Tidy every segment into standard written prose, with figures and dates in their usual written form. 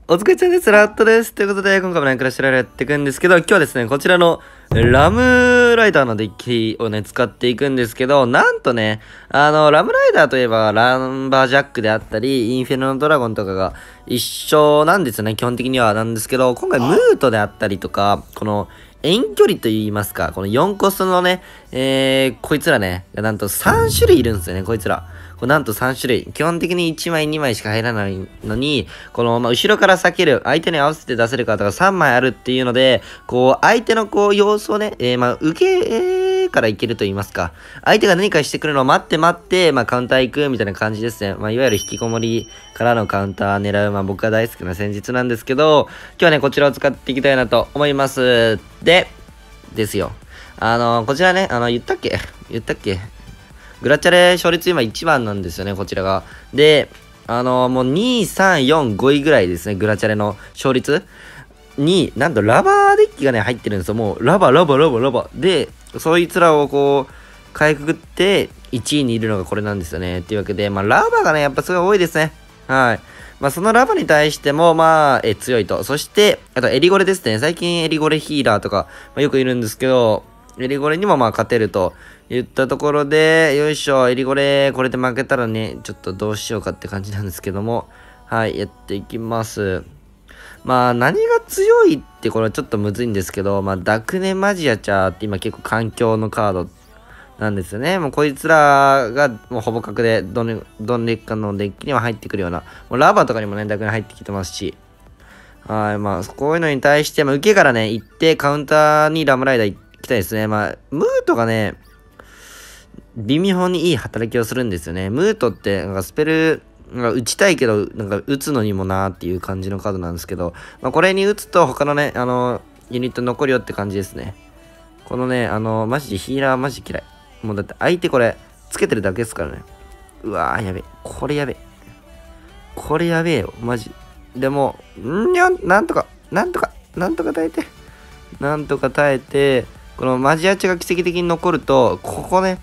お疲れちゃんです。ラットです。ということで、今回もね、クラッシュライダーやっていくんですけど、今日はですね、こちらのラムライダーのデッキをね、使っていくんですけど、なんとね、ラムライダーといえば、ランバージャックであったり、インフェルノドラゴンとかが一緒なんですよね、基本的にはなんですけど、今回ムートであったりとか、この、遠距離と言いますか、この4コスのね、こいつらね、なんと3種類いるんですよね、こいつら。これなんと3種類。基本的に1枚2枚しか入らないのに、この、後ろから避ける、相手に合わせて出せるカードが3枚あるっていうので、こう、相手のこう、様子をね、受けからいけると言いますか。相手が何かしてくるのを待って、カウンター行くみたいな感じですね。いわゆる引きこもりからのカウンター狙う、僕が大好きな戦術なんですけど、今日はね、こちらを使っていきたいなと思います。ですよ。こちらね、言ったっけグラチャレ勝率今1番なんですよね、こちらが。で、もう2、3、4、5位ぐらいですね、グラチャレの勝率に、なんとラバーデッキがね、入ってるんですよ。もう、ラバ。で、そいつらをこう、かいくぐって、1位にいるのがこれなんですよね。っていうわけで、ラバがね、やっぱすごい多いですね。はい。そのラバに対しても、強いと。そして、あと、エリゴレですね。最近エリゴレヒーラーとか、よくいるんですけど、エリゴレにも勝てると言ったところで、よいしょ、エリゴレ、これで負けたらね、ちょっとどうしようかって感じなんですけども、はい、やっていきます。何が強いってこれはちょっとむずいんですけど、ダクネマジアチャーって今結構環境のカードなんですよね。もうこいつらがもうほぼ角でどん劣化のデッキには入ってくるような、もうラバーとかにもね、ダクネ入ってきてますし、はい、こういうのに対して、受けからね、行ってカウンターにラムライダー行きたいですね。ムートがね、微妙にいい働きをするんですよね。ムートって、なんかスペル、打ちたいけど、なんか打つのにもなーっていう感じのカードなんですけど、これに打つと他のね、ユニット残るよって感じですね。このね、マジでヒーラーマジ嫌い。もうだって相手これ、つけてるだけですからね。うわー、やべえ。これやべえよ、マジ。でも、なんとか耐えて。なんとか耐えて、このマジアチが奇跡的に残ると、ここね、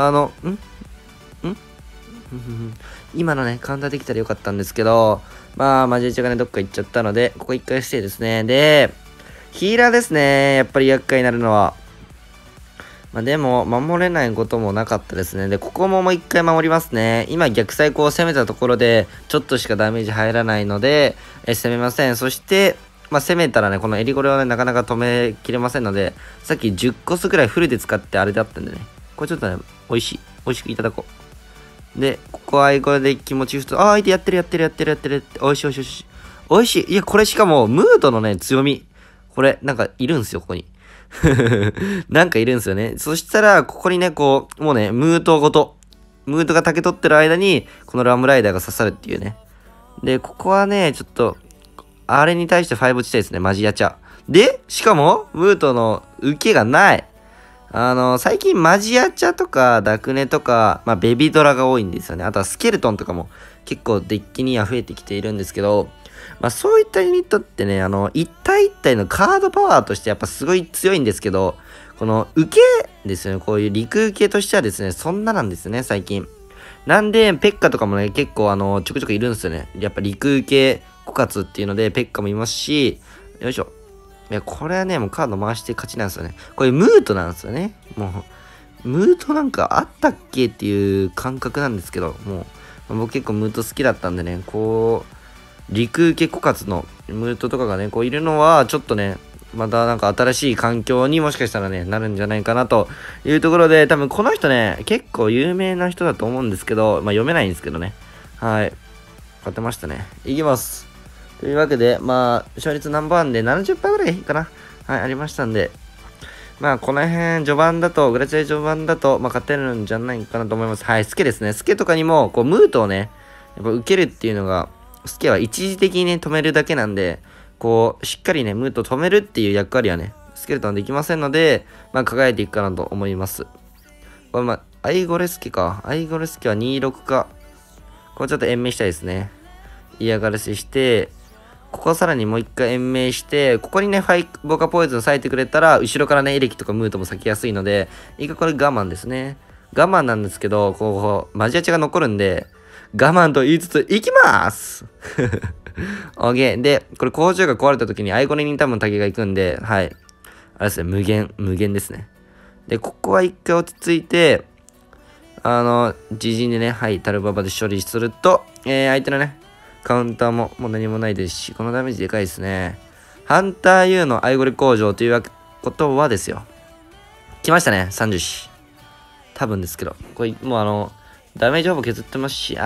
今のね、カウンターできたらよかったんですけど、マジアチがね、どっか行っちゃったので、ここ一回ステイですね。で、ヒーラーですね。やっぱり厄介になるのは。でも、守れないこともなかったですね。で、ここももう一回守りますね。今、逆サイ攻を攻めたところで、ちょっとしかダメージ入らないので、攻めません。そして、攻めたらね、このエリゴレをね、なかなか止めきれませんので、さっき10コスぐらいフルで使ってあれだったんでね。これちょっとね、美味しくいただこう。で、ここはこれで気持ちよく、相手やってる。美味しい。いや、これしかも、ムートのね、強み。これ、なんかいるんすよ、ここに。なんかいるんすよね。そしたら、ここにね、こう、もうね、ムートが竹取ってる間に、このラムライダーが刺さるっていうね。で、ここはね、ちょっと、あれに対して5打ちたいですね、マジヤチャ。で、しかも、ムートの受けがない。最近マジヤチャとか、ダクネとか、ベビドラが多いんですよね。あとはスケルトンとかも結構デッキには増えてきているんですけど、そういったユニットってね、一体一体のカードパワーとしてやっぱすごい強いんですけど、この受けですよね、こういう陸受けとしてはですね、そんななんですよね、最近。なんで、ペッカとかもね、結構ちょくちょくいるんですよね。やっぱ陸受け枯渇っていうので、ペッカもいますし、よいしょ。いや、これはね、もうカード回して勝ちなんですよね。これムートなんですよね。もう、ムートなんかあったっけっていう感覚なんですけど、もう、僕結構ムート好きだったんでね、こう、陸受け枯渇のムートとかがね、こういるのは、ちょっとね、またなんか新しい環境にもしかしたらね、なるんじゃないかなというところで、多分この人ね、結構有名な人だと思うんですけど、読めないんですけどね。はい。勝てましたね。いきます。というわけで、勝率ナンバーワンで 70% ぐらいかな。はい、ありましたんで。この辺、序盤だと、グラチャレ序盤だと、勝てるんじゃないかなと思います。はい、スケですね。スケとかにも、こう、ムートをね、やっぱ受けるっていうのが、スケは一時的にね、止めるだけなんで、こう、しっかりね、ムートを止めるっていう役割はね、スケルトンできませんので、輝いていくかなと思います。これアイゴレスケか。アイゴレスケは26か。これちょっと延命したいですね。嫌がらせして、ここさらにもう一回延命して、ここにね、ボカポイズン割いてくれたら、後ろからね、エレキとかムートも咲きやすいので、これ我慢ですね。我慢なんですけど、こう、マジアチが残るんで、 我慢と言いつつ、行きます。OK。で、これ工場が壊れた時にアイゴレに多分竹が行くんで、はい。あれですね、無限ですね。で、ここは一回落ち着いて、自陣でね、はい、タルババで処理すると、相手のね、カウンターももう何もないですし、このダメージでかいですね。ハンター U のアイゴレ工場ということはですよ。来ましたね、30子。多分ですけど。これ、もうダメージほぼ削ってますし、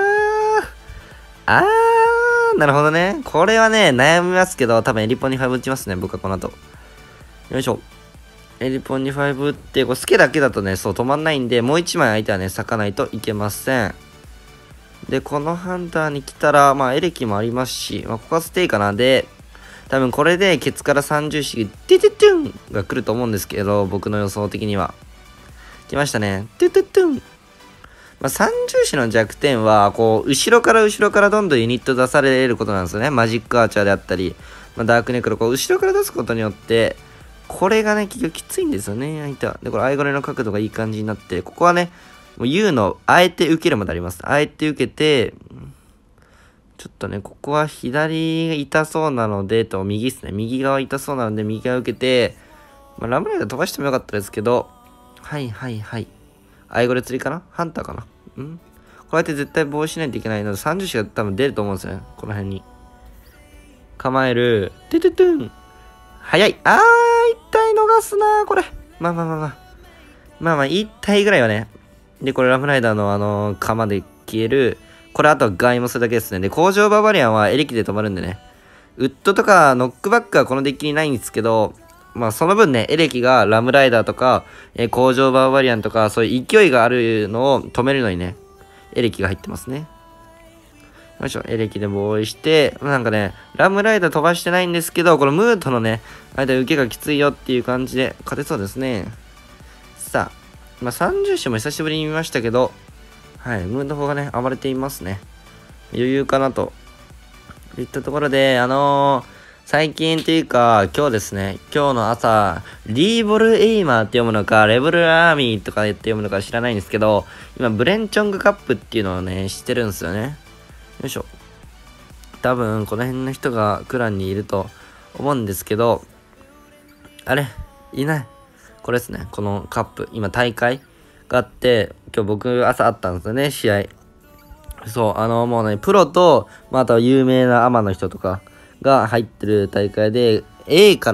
なるほどね。これはね、悩みますけど、多分エリポンに5打ちますね、僕はこの後。よいしょ。エリポンに5打って、これスケだけだとね、そう止まんないんで、もう1枚相手はね、咲かないといけません。で、このハンターに来たら、まあ、エレキもありますし、まあ、ここはステイかな。で、多分これでケツから30子、ティティトゥンが来ると思うんですけど、僕の予想的には。来ましたね。ティティトゥン。まあ、30子の弱点は、こう、後ろからどんどんユニット出されることなんですよね。マジックアーチャーであったり、まあ、ダークネクロ、こう、後ろから出すことによって、これがね、結局きついんですよね、相手は。で、これ、アイゴレの角度がいい感じになって、ここはね、もう U の、あえて受けるまであります。あえて受けて、ちょっとね、ここは左が痛そうなので、右ですね。右側痛そうなので、右側受けて、まあ、ラムライダー飛ばしてもよかったですけど、はい。アイゴレ釣りかなハンターかなこうやって絶対防止しないといけないので、30子が多分出ると思うんですよね。この辺に。構える。トゥトゥトゥン。早い。一体逃すなこれ。まあ、一体ぐらいはね。で、これラムライダーの鎌で消える。これあとはガイもするだけですね。で、工場ババリアンはエレキで止まるんでね。ウッドとかノックバックはこのデッキにないんですけど、まあその分ね、エレキがラムライダーとか、工場バーバリアンとか、そういう勢いがあるのを止めるのにね、エレキが入ってますね。よいしょ、エレキで防衛して、なんかね、ラムライダー飛ばしてないんですけど、このムートのね、間受けがきついよっていう感じで勝てそうですね。さあ、まあ30種も久しぶりに見ましたけど、はい、ムート砲がね、暴れていますね。余裕かなと。いったところで、最近というか、今日ですね、今日の朝、リーボルエイマーって読むのか、レブルアーミーとかって読むのか知らないんですけど、今、ブレンチョングカップっていうのをね、知ってるんですよね。よいしょ。多分、この辺の人がクランにいると思うんですけど、あれいない。これですね、このカップ。今、大会があって、今日僕朝あったんですよね、試合。そう、もうね、プロと、まあ、あとは有名なアマの人とかが入ってる大会で、A から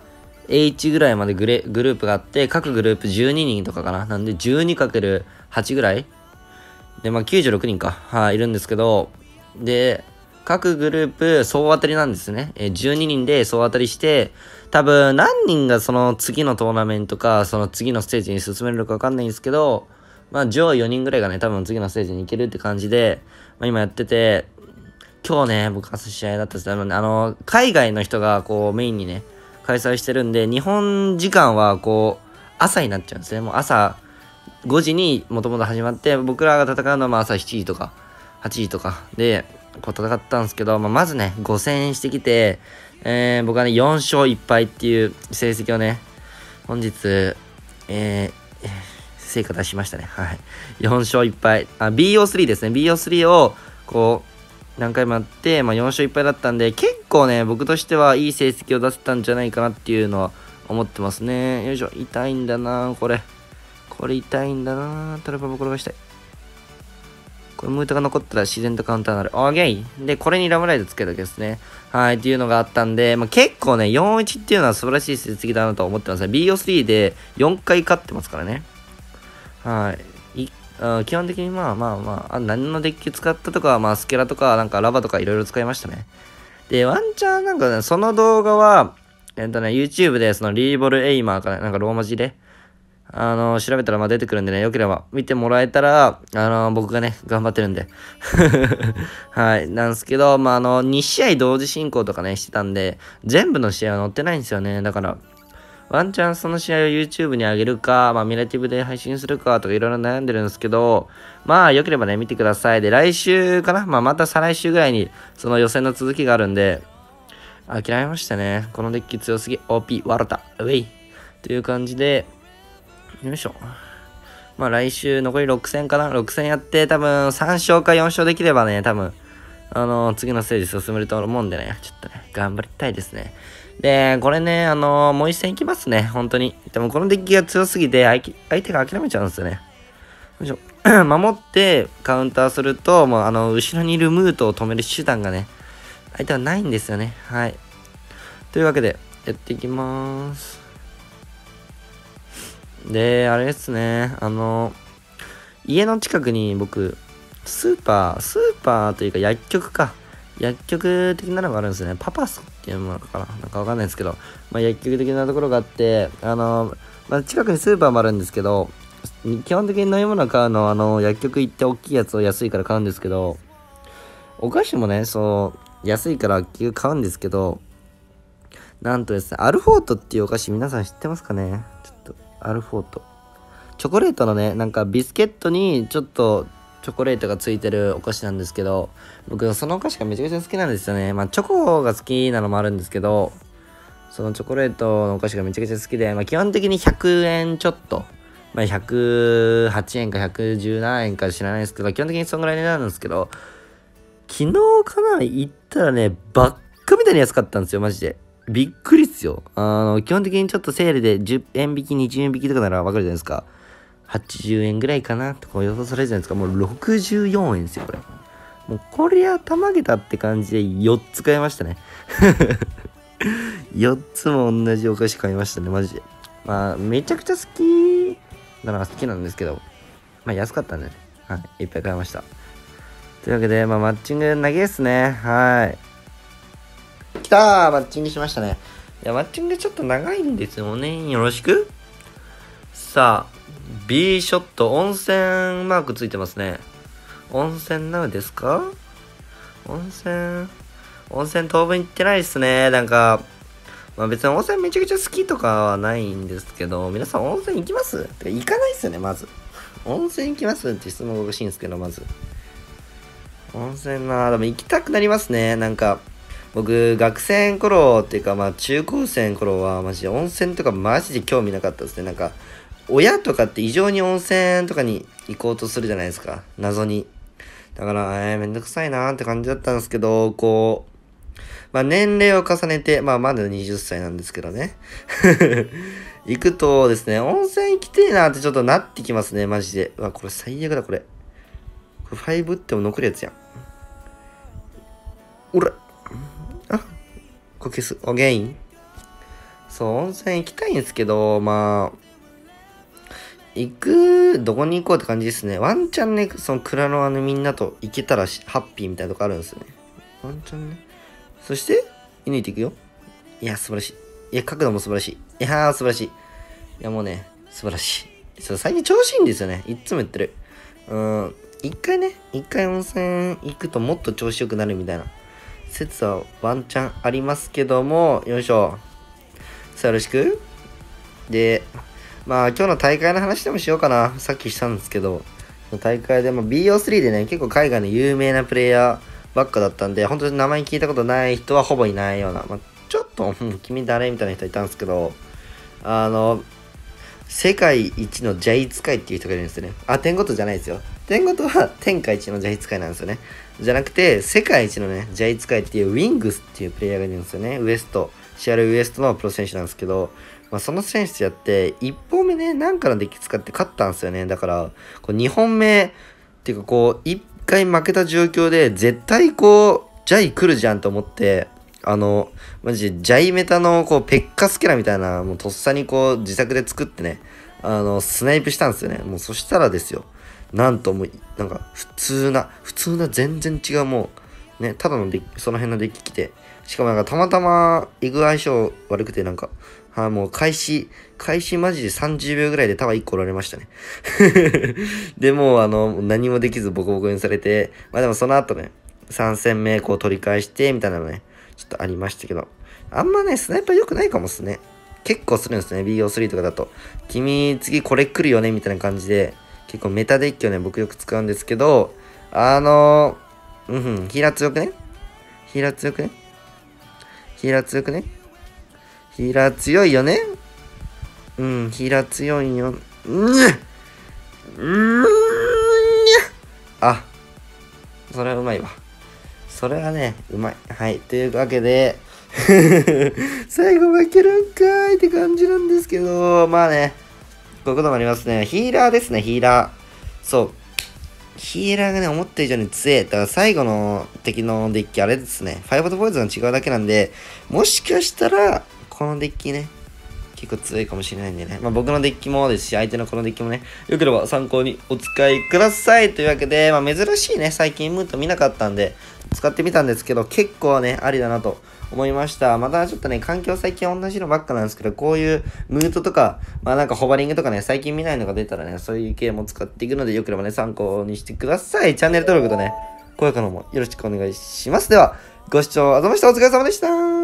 H ぐらいまでグループがあって、各グループ12人とかかな。なんで 12×8 ぐらいで、まあ、96人か。はい、いるんですけど、で、各グループ総当たりなんですね。12人で総当たりして、多分何人がその次のトーナメントか、その次のステージに進めるのかわかんないんですけど、まあ上位4人ぐらいがね、多分次のステージに行けるって感じで、まあ今やってて、今日ね、僕朝試合だったんですけど、海外の人がこうメインにね、開催してるんで、日本時間はこう、朝になっちゃうんですね。もう朝5時にもともと始まって、僕らが戦うのはまあ朝7時とか、8時とかで、こう戦ったんですけど、まずね、5戦してきて、僕はね、4勝1敗っていう成績をね、本日、成果出しましたね。はい。4勝1敗。BO3 ですね。BO3 を、こう、何回もやって、まあ4勝1敗だったんで、結構ね、僕としてはいい成績を出せたんじゃないかなっていうのは思ってますね。よいしょ。痛いんだなこれ。これ痛いんだなトラパも転がしたい。これムートが残ったら自然とカウンターになる。オーケーで、これにラムライドつけたわけですね。はい、っていうのがあったんで、まあ、結構ね、4-1っていうのは素晴らしい成績だなと思ってますね。BO3 で4回勝ってますからね。はい。基本的に何のデッキ使ったとか、まあ、スケラとか、なんかラバとかいろいろ使いましたね。で、ワンチャンなんかね、その動画は、YouTube でそのリーボルエイマーかなんかローマ字で、調べたらまあ出てくるんでね、よければ見てもらえたら、僕がね、頑張ってるんで。はい。なんですけど、まあ、2試合同時進行とかね、してたんで、全部の試合は載ってないんですよね。だから、ワンチャンその試合を YouTube に上げるか、まあ、ミラティブで配信するかとかいろいろ悩んでるんですけど、まあ、よければね、見てください。で、来週かなまあ、また再来週ぐらいに、その予選の続きがあるんで、諦めましたね。このデッキ強すぎ。OP、ワルタ、ウェイ。という感じで、よいしょ。 まあ来週残り6戦かな？ 6 戦やって多分3勝か4勝できればね、多分、次のステージ進めると思うんでね、ちょっとね、頑張りたいですね。で、これね、もう一戦いきますね、本当に。でもこのデッキが強すぎて、相手が諦めちゃうんですよね。よいしょ。守ってカウンターすると、もう後ろにいるムートを止める手段がね、相手はないんですよね。はい。というわけで、やっていきまーす。で、あれですね、家の近くに僕、スーパーというか薬局か。薬局的なのがあるんですね。パパスっていうものかななんかわかんないですけど、まあ薬局的なところがあって、まあ近くにスーパーもあるんですけど、基本的に飲み物買うのは薬局行って大きいやつを安いから買うんですけど、お菓子もね、安いから結局買うんですけど、なんとですね、アルフォートっていうお菓子皆さん知ってますかね？ちょっと、アルフォート。チョコレートのね、なんかビスケットにちょっとチョコレートがついてるお菓子なんですけど、僕そのお菓子がめちゃくちゃ好きなんですよね。まあチョコが好きなのもあるんですけど、そのチョコレートのお菓子がめちゃくちゃ好きで、まあ基本的に100円ちょっと、まあ108円か110何円か知らないですけど、基本的にそんぐらい値段なんですけど、昨日かな行ったらね、ばっかみたいに安かったんですよ、マジで。びっくりっすよ。基本的にちょっとセールで10円引き、20円引きとかならわかるじゃないですか。80円ぐらいかなとか予想されるじゃないですか。もう64円ですよ、これ。もうこりゃたまげたって感じで4つ買いましたね。4つも同じお菓子買いましたね、マジで。まあ、めちゃくちゃ好きなのが好きなんですけど、まあ安かったんでね。はい、いっぱい買いました。というわけで、まあマッチング投げですね。はい。きたー、マッチングしましたね。いや、マッチングちょっと長いんですよね。よろしく。さあ、B ショット、温泉マークついてますね。温泉なのですか？温泉当分行ってないですね。なんか、まあ別に温泉めちゃくちゃ好きとかはないんですけど、皆さん温泉行きます？てか行かないっすよね、まず。温泉行きますって質問が欲しいんですけど、まず。温泉なぁ、でも行きたくなりますね。なんか、僕、学生頃っていうか、まあ中高生の頃は、マジで温泉とかマジで興味なかったですね。なんか、親とかって異常に温泉とかに行こうとするじゃないですか。謎に。だから、めんどくさいなーって感じだったんですけど、こう、まあ年齢を重ねて、まあまだ20歳なんですけどね。行くとですね、温泉行きてえなーってちょっとなってきますね、マジで。うわ、これ最悪だ、これ。これ5打っても残るやつやん。おら。あ、これ消す。ゲイン。そう、温泉行きたいんですけど、まあ、どこに行こうって感じですね。ワンチャンね、その蔵のみんなと行けたらハッピーみたいなとこあるんですよね。ワンチャンね。そして、射抜いていくよ。いや、素晴らしい。いや、角度も素晴らしい。いやー、素晴らしい。いや、もうね、素晴らしい。最近調子いいんですよね。いつも言ってる。一回温泉行くともっと調子良くなるみたいな説はワンチャンありますけども、よいしょ。さあ、よろしく。で、まあ今日の大会の話でもしようかな。さっきしたんですけど、大会でも BO3 でね、結構海外の有名なプレイヤーばっかだったんで、本当に名前聞いたことない人はほぼいないような、まあ、ちょっと、君誰みたいな人いたんですけど、世界一のジャイ使いっていう人がいるんですよね。あ、天ごとじゃないですよ。天ごとは天下一のジャイ使いなんですよね。じゃなくて、世界一のね、ジャイ使いっていうウィングスっていうプレイヤーがいるんですよね。シアルウエストのプロ選手なんですけど、まあ、その選手とやって、1本目ね、なんかのデッキ使って勝ったんですよね。だから、こう2本目、っていうかこう、1回負けた状況で、絶対こう、ジャイ来るじゃんと思って、マジでジャイメタのこう、ペッカスキャラみたいな、もうとっさにこう、自作で作ってね、スナイプしたんですよね。もうそしたらですよ。なんともう、なんか、普通な、全然違うもう、ね、ただのデッキ、その辺のデッキ来て、しかもなんかたまたま、イグ相性悪くてなんか、もう開始マジで30秒ぐらいでタワー1個折られましたね。でも何もできずボコボコにされて、まあでもその後ね、3戦目こう取り返して、みたいなのね、ちょっとありましたけど、あんまね、スナイパー良くないかもっすね。結構するんですね、BO3 とかだと。君、次これ来るよねみたいな感じで、結構メタデッキをね、僕よく使うんですけど、ヒーラー強くねヒーラー強いよねヒーラー強いよ。 あ、それはうまいわ。それはね、うまい。はい。というわけで、最後負けるんかーいって感じなんですけど、まあね、こういうこともありますね。ヒーラーですね、ヒーラー。そう。ヒーラーがね、思った以上に強い。だから最後の敵のデッキ、あれですね。ファイブとポイズンが違うだけなんで、もしかしたら、このデッキね、結構強いかもしれないんでね。まあ僕のデッキもですし、相手のこのデッキもね、よければ参考にお使いください。というわけで、まあ珍しいね、最近ムート見なかったんで、使ってみたんですけど、結構ね、ありだなと思いました。またちょっとね、環境最近同じのばっかなんですけど、こういうムートとか、まあなんかホバリングとかね、最近見ないのが出たらね、そういう系も使っていくので、よければね、参考にしてください。チャンネル登録とね、高評価の方もよろしくお願いします。では、ご視聴ありがとうございました。お疲れ様でした。